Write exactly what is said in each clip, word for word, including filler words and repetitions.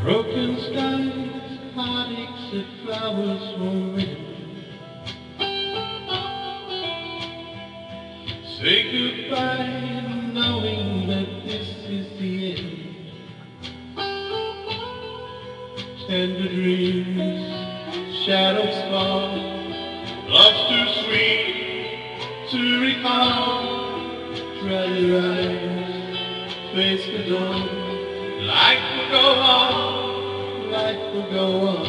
Broken skies, heartaches and flowers won't ring. Say goodbye knowing that this is the end. Tender dreams, shadows fall, love's too sweet to recall. Dry your eyes, face the dawn. Life will go on, life will go on.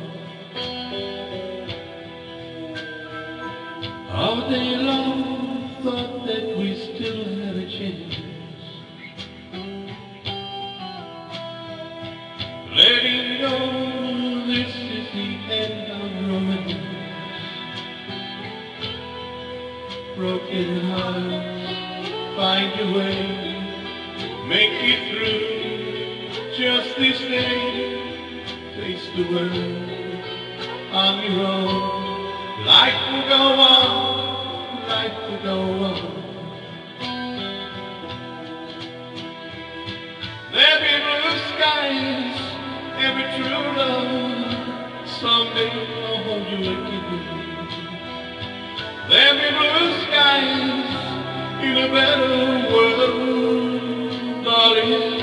All day long, thought that we still had a chance. Letting go, this is the end of romance. Broken hearts, find your way, make it through. Just this day, face the world on your own. Life will go on, life will go on. There'll be blue skies, every true love. Someday I'll hold you again. There'll be blue skies in a better world, darling.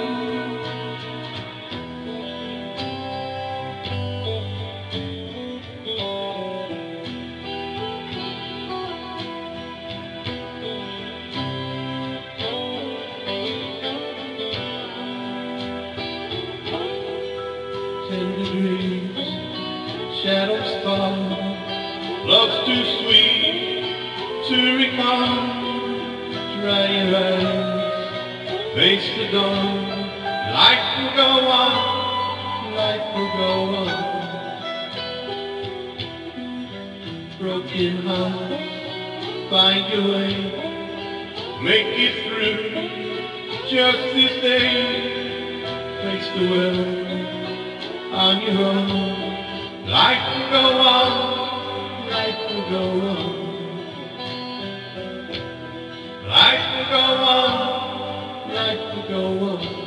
Tender dreams, shadows fall, love's too sweet to recall. Dry your eyes, face the dawn. Life will go on, life will go on. Broken hearts, find your way, make it through. Just this day, face the world on your own. Life will go on, life will go on. Life will go on, life will go on.